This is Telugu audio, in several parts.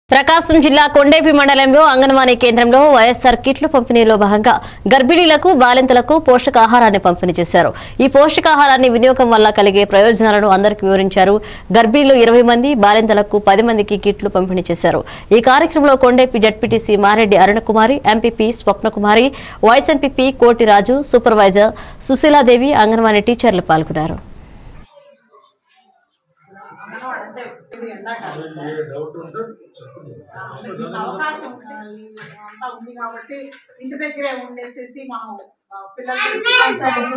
ప్రకాశం జిల్లా కొండేపి మండలంలో అంగన్వాడీ కేంద్రంలో వైఎస్ఆర్ కిట్లు పంపిణీలో భాగంగా గర్భిణీలకు బాలింతలకు పోషకాహారాన్ని పంపిణీ చేశారు। ఈ పోషకాహారాన్ని వినియోగం వల్ల కలిగే ప్రయోజనాలను అందరికీ వివరించారు। గర్భిణీలు 20 మంది, బాలింతలకు 10 మందికి కిట్లు పంపిణీ చేశారు। ఈ కార్యక్రమంలో Kondepi ZPTC Mareddy Arunakumari, MPP Swapnakumari, vice MPP Koti Raju, supervisor Sushila Devi, anganwadi టీచర్లు పాల్గొన్నారు। అవకాశం అంతా ఉంది కాబట్టి ఇంటి దగ్గరే ఉండేసేసి మనం పిల్లలకి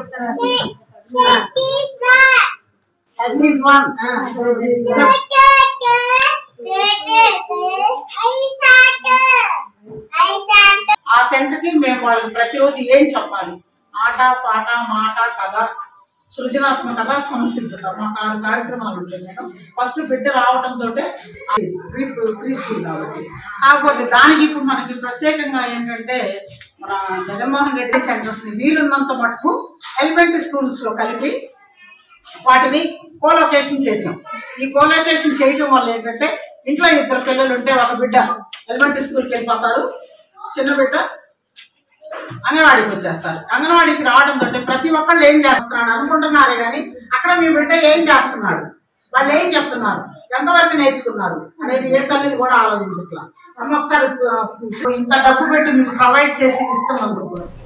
ఆ సెంటర్ కి మేము వాళ్ళకి ప్రతిరోజు ఏం చెప్పాలి, ఆట పాట మాట కథ, సృజనాత్మకత, సంసిద్ధత, మాకు 6 కార్యక్రమాలు ఉంటాయి మేడం। ఫస్ట్ బిడ్డ రావడంతో ప్రీ స్కూల్ కాకపోతే దానికి ఇప్పుడు మనకి ప్రత్యేకంగా ఏంటంటే మన జగన్మోహన్ రెడ్డి సెంటర్స్ వీలున్నంత మటుకు ఎలిమెంటరీ స్కూల్స్ లో కలిపి వాటిని కోలొకేషన్ చేసాం। ఈ కోలొకేషన్ చేయడం వల్ల ఏంటంటే ఇంట్లో 2 పిల్లలు ఉంటే ఒక బిడ్డ ఎలిమెంటరీ స్కూల్కి వెళ్ళిపోతారు, చిన్న బిడ్డ అంగన్వాడీకి వచ్చేస్తారు। అంగన్వాడీకి రావడంతో ప్రతి ఒక్కళ్ళు ఏం చేస్తున్నాడు అనుకుంటున్నారే కానీ అక్కడ మీ బిడ్డ ఏం చేస్తున్నాడు, వాళ్ళు ఏం చెప్తున్నారు, ఎంతవరకు నేర్చుకున్నారు అనేది ఏ తల్లిని కూడా ఆలోచించట్లా। ఒకసారి ఇంత డబ్బు పెట్టి మీకు ప్రొవైడ్ చేసి ఇస్తాం అనుకుంటున్నాం।